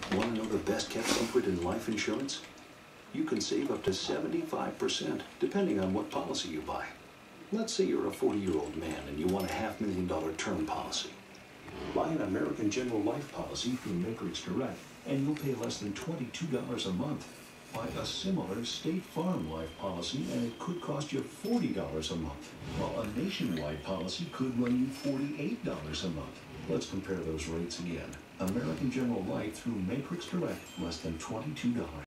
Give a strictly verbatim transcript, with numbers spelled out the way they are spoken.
Want to know the best kept secret in life insurance? You can save up to seventy-five percent depending on what policy you buy. Let's say you're a forty-year-old man and you want a half million dollar term policy. Buy an American General Life policy through Matrix Direct and you'll pay less than twenty-two dollars a month. Buy a similar State Farm life policy and it could cost you forty dollars a month, while a nationwide policy could run you forty-eight dollars a month. Let's compare those rates again. American General Life through Matrix Direct, less than twenty-two dollars.